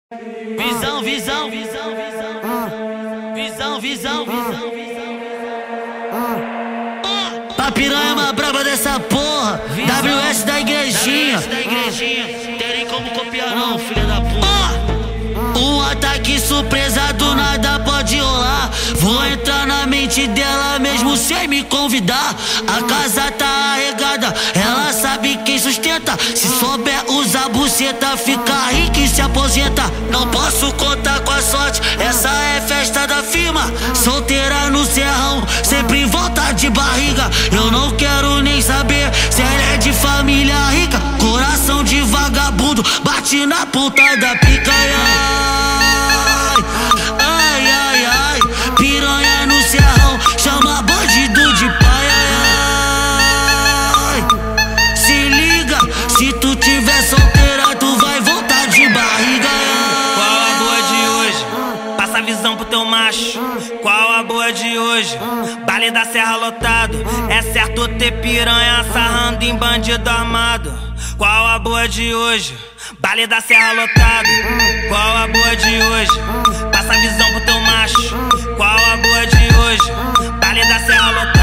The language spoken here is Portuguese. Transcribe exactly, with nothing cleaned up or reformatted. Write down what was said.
Visão, visão, visão, visão, visão, visão, visão, visão. Pra piranha braba dessa porra, W S da igrejinha. Tem nem como copiar não, filha da puta. Um ataque surpresa do nada pode rolar. Vou entrar na mente dela mesmo sem me convidar. A casa tá arregada, ela sabe quem sustenta. Se souber usar buceta, fica rica e se aposenta. Não posso contar com a sorte, essa é festa da firma. Solteira no serrão, sempre em volta de barriga. Eu não quero nem saber se ela é de família rica. Coração de vagabundo, bate na ponta da picanha. Ai, ai, ai, piranha no serrão, chama bandido de pai. Ai, ai, se liga, se tu tiver solteira, tu vai voltar de barriga. Qual a boa de hoje? Passa a visão pro teu macho. Qual a boa de hoje? Baile da Serra lotado. É certo ter piranha sarrando em bandido armado. Qual a boa de hoje? Baile da Serra lotado. Qual a boa de hoje? Passa a visão pro teu macho. Qual a boa de hoje? Baile da Serra lotado.